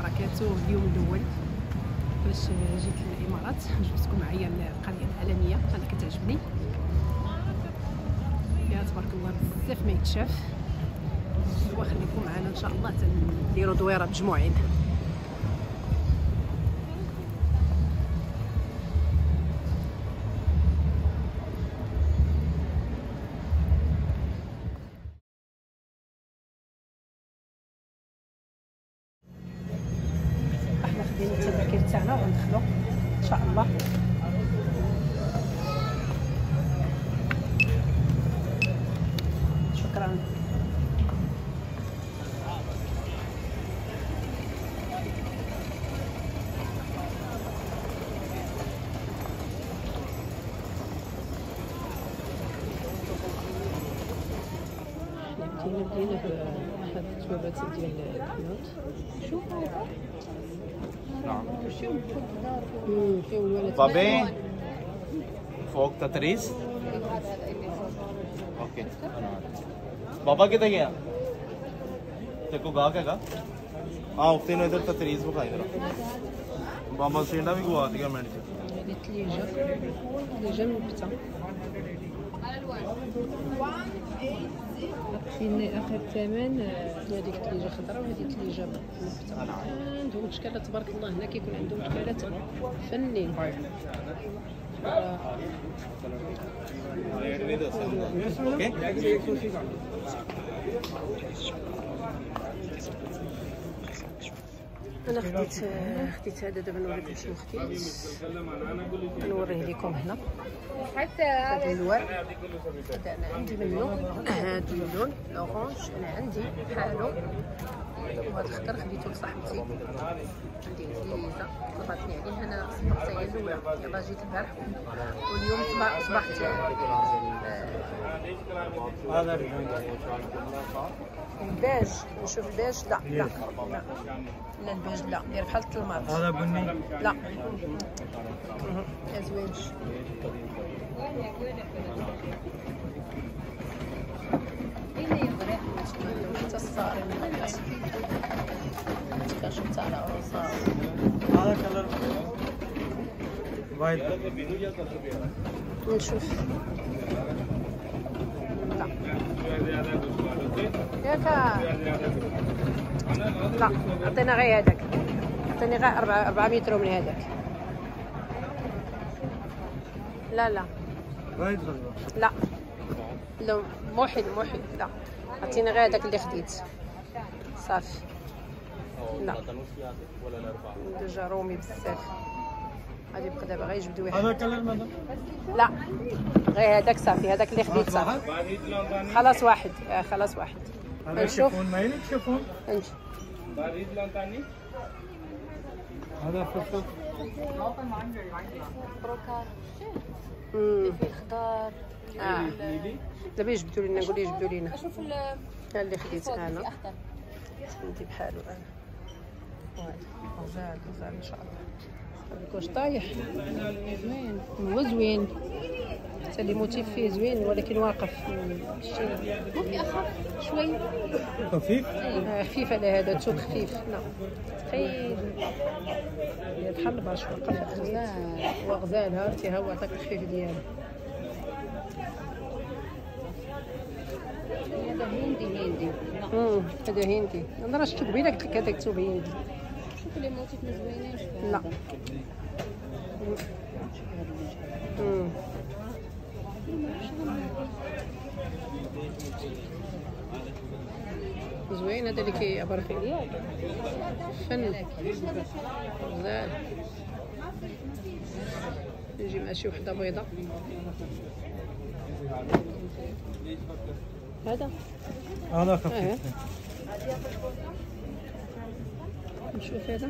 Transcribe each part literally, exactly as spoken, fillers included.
وبركاته. اليوم الاول باش جيت للامارات، جبتكم معايا القريه العالميه، انا كتعجبني فيها تبارك الله بزاف ما يتشاف. وخليكم معنا ان شاء الله تنديروا دويره مجموعين. احنا خدينا التذاكر تاعنا وغندخلوا ان شاء الله. شكرا. بدينا بدينا بهاد التوابات ديال الحنوط. شوف هذا. نعم. شوف امم فيه الولد. بابي فوق تتريس. اوكي. بابا किधर गया? तेरे को गा क्या गा? हाँ उसने इधर ततरीज बुखाई जरा। बाबा सेंडा भी गुआ दिया मैंने। هذه ثليجه ثليجه منبته. فين اخر ثمن هذيك ثليجه خضراء وهذه ثليجه منبته. عندهم اشكالات تبارك الله، هنا كيكون عندهم اشكالات فنين. انا خديت خديت هذا، دابا نوريكم شنو خديت. نوريه لكم هنا هذا اللون، هذا انا عندي منه هذا اللون الاورانج، انا عندي بحالو. وهذا الخضر خديته لصاحبتي، عندي عزيزه طلبتني عليه، انا صبحت هي الاولى، يلاه جيت البارح واليوم صبحت. هذا الباج، نشوف الباج. لا لا لا لا الباج لا، داير بحال الطلماط. هذا بني لا ازواج. حتى الصارم كاشف تاع العروسه. هذا كلر وايت. نشوف. لا ياك لا، عطينا غير هذاك، عطيني غير أربعة أربعة متر من هذاك. لا لا لا لا موحد موحد لا، عطيني غير هذاك اللي خديت صافي. لا ديجا رومي بزاف، غادي يبقى دابا غير يجبدوا واحد. هذا كلر ماذا؟ لا غير هذاك صافي، هذاك اللي خديت صافي. خلاص واحد، آه خلاص واحد. نشوف ما تشوفون انت هذا فلفل بروكار في خضار. اه دابا يجبدوا لنا، نقول يجبدوا لنا. شوف اللي خديت انا عندي بحالو انا. غزال غزال ان شاء الله. واش طايح زوين، هو زوين حتى اللي موتيف فيه زوين، ولكن واقف ممكن اخف شوي. خفيف آه خفيف على هذا، تشوف خفيف. لا تخيل بحال البرش واقف. غزال وغزال هارتي ها هو عطاك الخفيف ديالو. هذا هندي هندي. امم هذا هندي، انا راه شفتو قبيله قلت لك هذاك كتب هندي. شوف لي موتيف ما زوينينش. لا امم زوين هذا اللي كيعبر فيه فن. غزال نجي مع شي وحده بيضه. هذا هذا خفيف. نشوف هذا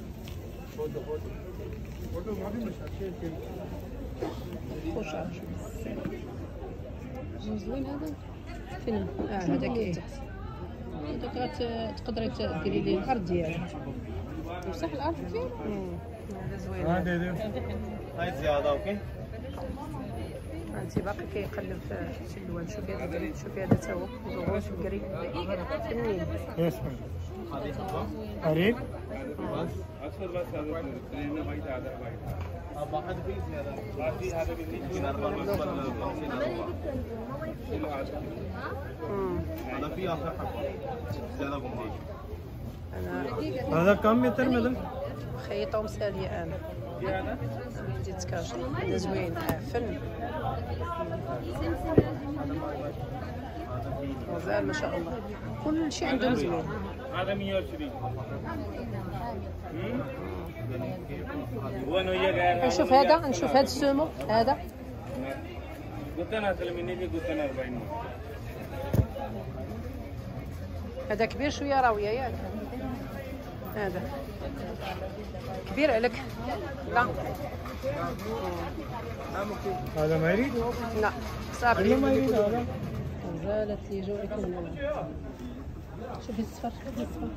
خوش زوين. هذا فين؟ اه هذاك ايه، هذاك تقدري ديري ليه الارض ديالو. بصح الارض ديالو هذا زوين. هاي زياده. اوكي انت باقي كيقلب في الالوان. شوفي هذا، شوفي هذا تا هو زغوش بكري فنين. قريب بس اكثر بس هذا لانه ما يتعدى اب واحد بيس هذا باقي هذا هذا في اخر حبه زياده قماش هذا كم متر مدام؟ خيطه ومساليه انا بديت تكاشف هذا زوين فن غزال ما شاء الله كل شيء عندهم زوين. هذا مية وعشرين نشوف هذا نشوف هذا السومو هذا قلت انا سلميني لي قلت انا أربعين. هذا كبير شويه راويه ياك هذا كبير عليك لا هذا ما يريد؟ لا صافي ما يريد هذا غزالة اللي جو لكم شوفي الصفر الصفر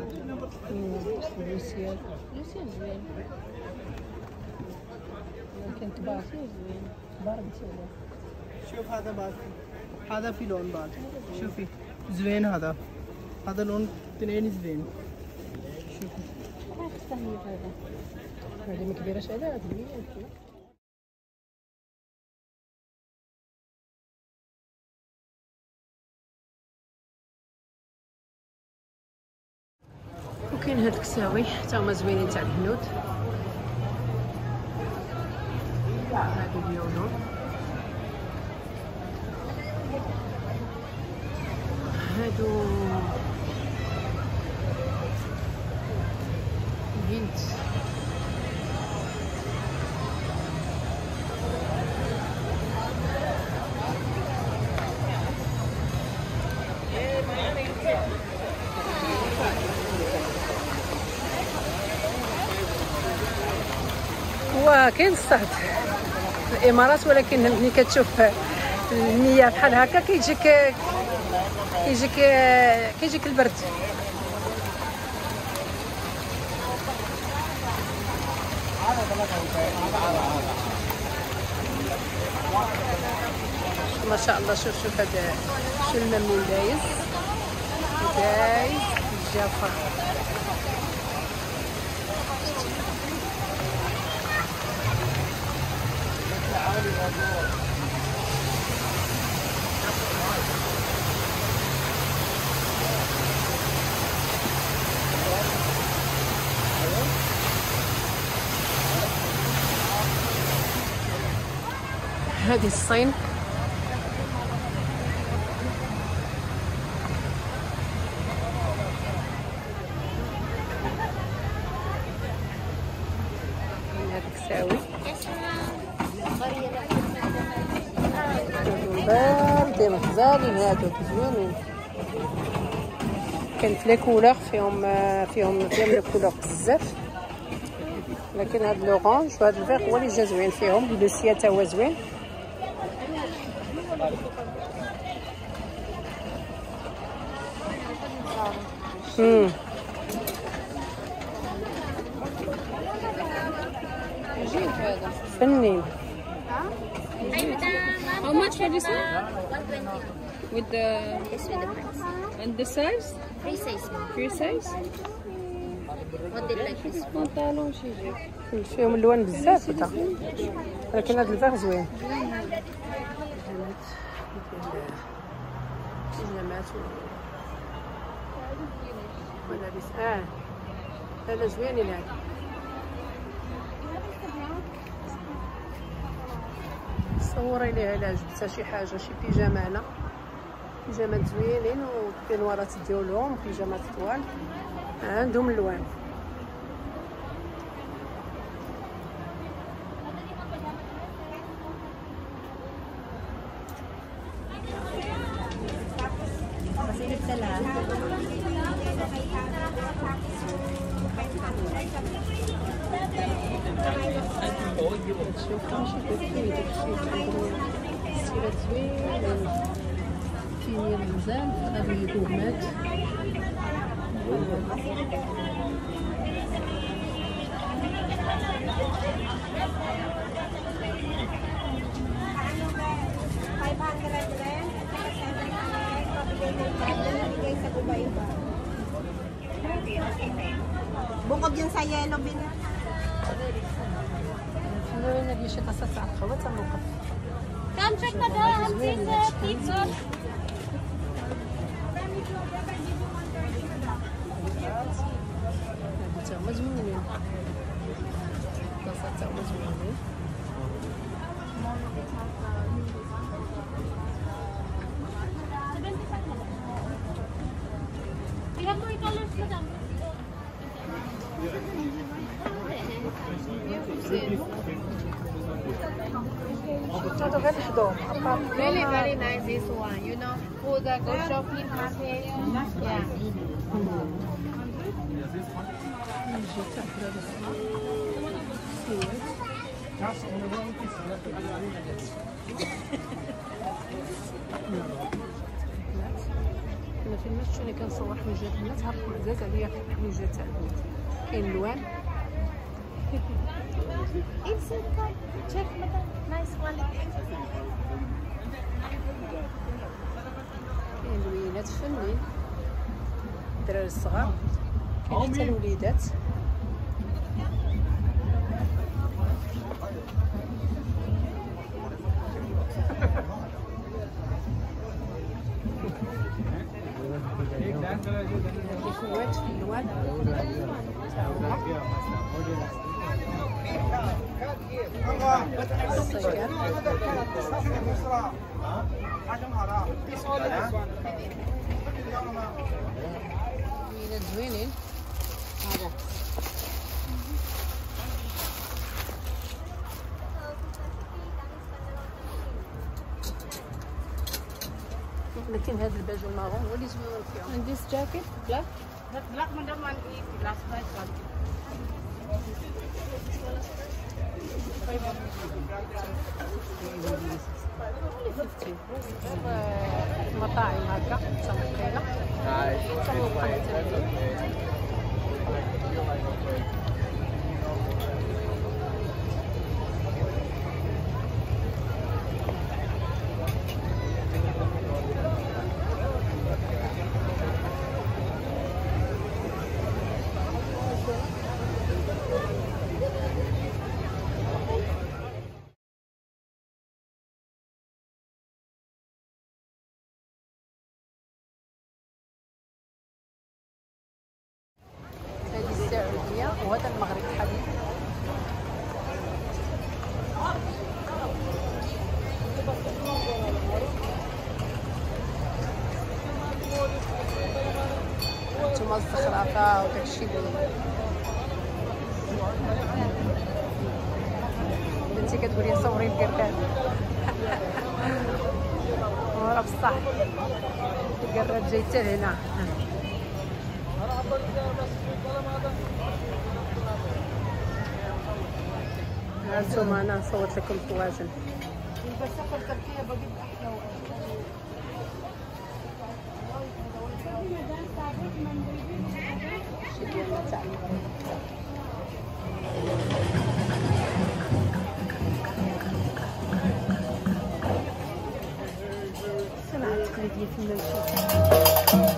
لوسيال لوسيال زوين ممكن تباع فيه زوين كبار بتسوي. شوف هذا بعد هذا في لون بعد شوفي زوين هذا هذا لون اثنين زوين شوفي هذا هذه ما كبيرش على هذه وكاين هاد الكساوي حتى هما زوينين تاع الهنود هادو ديالهم هادو بنت وكاين الصهد في الامارات ولكن ملي كتشوف النيه بحال هكا كيجيك كيجيك كيجيك البرد. ما شاء الله شوف شوف هذا شو الملمول دايز دايز الجافه هذه الصين هذيك ساوي باردين غزالين هادو زوينين كاين في لي كولور فيهم فيهم فيهم لي كولور بزاف لكن هاد لورانج وهاد الفيغ هو اللي جا زوين فيهم لو سيا تا هو زوين. امم فنين. How much for this one? one twenty. With the Yes, with the price. and the size? Free size. Free size? Model like this. بنطلون شي يجيب. فيهم اللوان بزاف حتى ولكن هاد الفيغ زوين. بيجامات ملابس اه هذا زوينين هذا صوري ليها الا جبتها شي حاجه شي بيجامه هنا بيجامات زوينين وبينوارات ديالهم بيجامات طوال عندهم اللوان. تشوفوا شي داكشي داكشي عندهم السيرات زوينين كاينين المزال هذه الكومات Bukod yun sa yellow bin. فنوين اللي شي تصل تاع القهوة تنوقف. Come check madam, pizza, pizza. تا هما زوينين. تصل تا هما زوينين. We have three colors, madam. هادو غير الحضور. Really very nice this one. You know, for the go shopping market. Yeah. انا في الماتش اللي كنصور حويجات الناس عرفت عزاز عليا حويجات تاع البنات. كاين الوان. It's a good. Check madam. Nice quality. كاين الوليدات فنين. الدراري الصغار. كاين حتى الوليدات. الكوات في الوان الصيكات زوينين. هذا لكن هذا الباج المارون هو اللي زوين فيهم. And this jacket, black. Black madam one is glass price one. مطاعم هكا تنقيله. وهذا المغرب الحديث. نتوما الزخرفه وداكشي اللي بنتي كتقولي صوري القردان. وراه بصح القراد جاي حتى لهنا. هانتوما انا نصوت لكم الطواجن. البساطة التركية بجيب أحلى شي ديالنا تاع الصناعة التقليدية في المنشأ.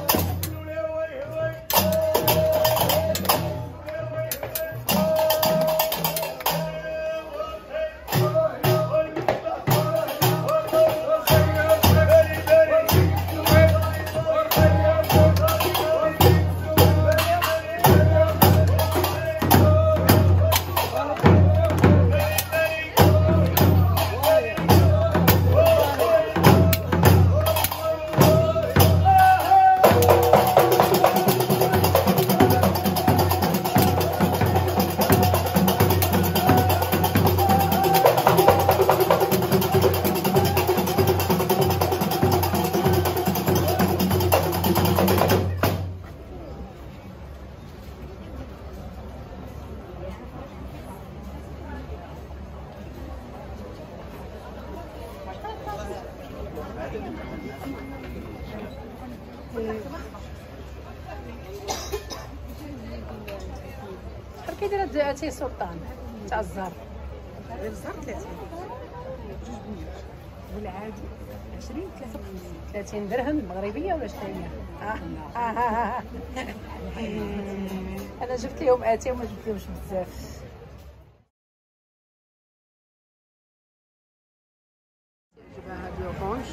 شحال كيدير هاد اتاي سلطان تاع الزهر؟ غير الزهر ثلاثين والعادي عشرين ثلاثين ثلاثين درهم مغربيه ولا شحال هي؟ اه اه انا جبت لهم اتاي وما جبت لهمش بزاف. جبنا هاد لورونج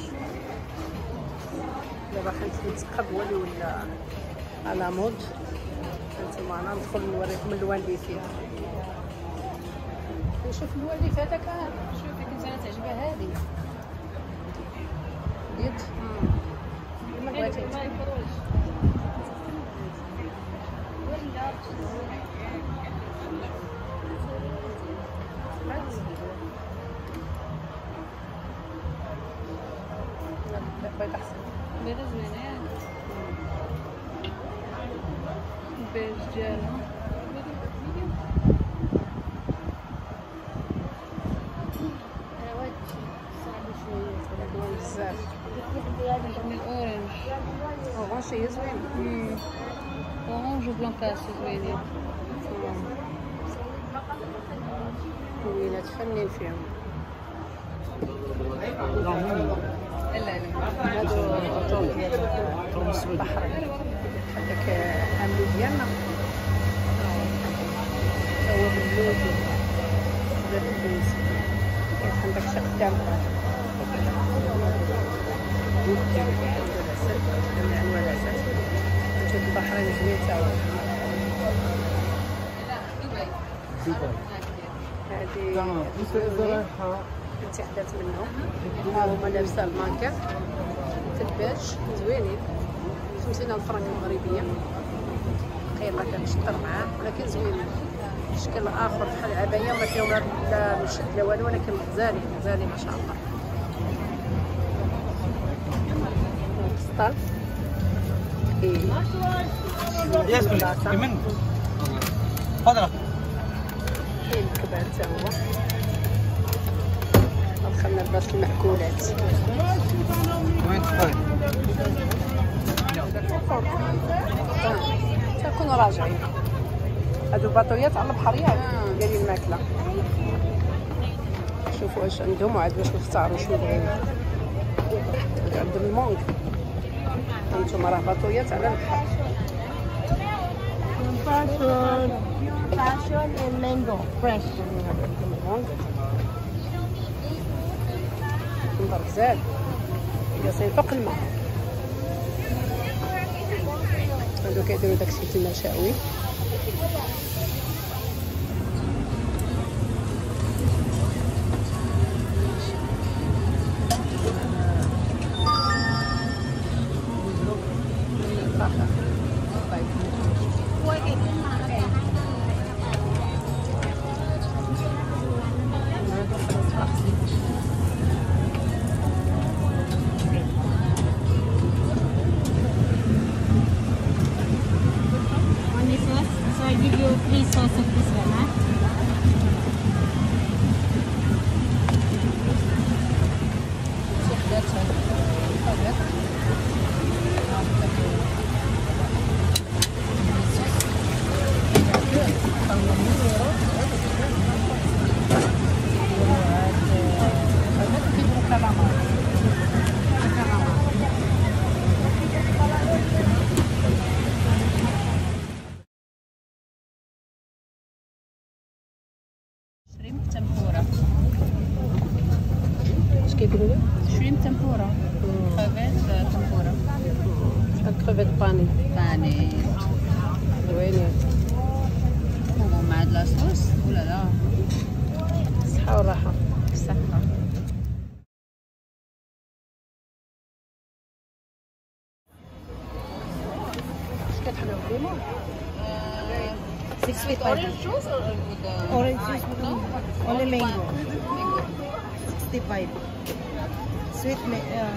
دابا خنتسقب هو اللي ولا على مود. هانتوما انا ندخل نوريكم اللوان اللي فيه. نشوف اللوان اللي فاتك. شوفي كنت انا تعجبها هذه بيض ما بغيتي لا بغيت احسن بيضة زوينة بيج ديالها بزاف. من الاورنج اورانج هي زوينه. اورانج وبلانكاس زوينين. وينات فنين فيهم. لا لا هادو طومس البحر هذاك عاملو ديالنا هو باللوز زاد البيز. كاين عندك شي قدام جميع انواع العسل. هاد البحرين زوين تا هو. هادي اتحدات منهم. ها هما لابسه المانكا تباش زوينين خمسين الف فرنك مغربيه. قيمه كنشطر معاه ولكن زوينين. شكل اخر بحال العبايه وما فيهم لا مشد لا والو ولكن غزالين غزالين ما شاء الله. قسطال ايه ياسمين من تفضل. كاين الكبار تا هو. دخلنا لباس المأكولات. تكونوا راجعين. هادو باطويات على البحر ياك دايرين الماكله. شوفوا واش عندهم وعاد باش نختاروا شنو بغينا. عندهم المونغ. هانتوما راه باطويات على البحر. Passion, passion and mango fresh. المنظر غزال يصير فوق الماء. هادو كيديروا داكشي المشاوي. Three sauce of this one, huh? اش كيقولوا لي؟ شريم تمبورا. كريفيت تمبورا. كريفيت باني. باني زوينين. مع هاد لاصوص ولا لا؟ الصحة والراحة. الصحة. اش كتحلو بالليمون؟ Six sweet Orange juice or with the Orange juice with no? only mango. Mango. sixty-five. Sweet ma- uh,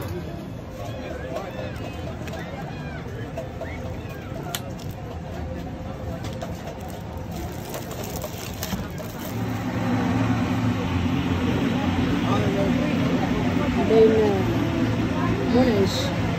بين منعش.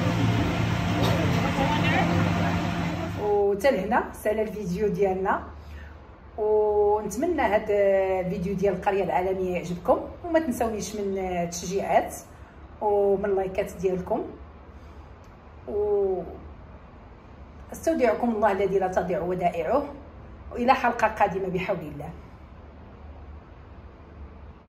وحتى لهنا سال الفيديو ديالنا، ونتمنى هذا الفيديو ديال القريه العالميه يعجبكم، وما تنساونيش من التشجيعات ومن اللايكات ديالكم، و استودعكم الله الذي لا تضيع ودائعه، والى حلقه قادمه بحول الله.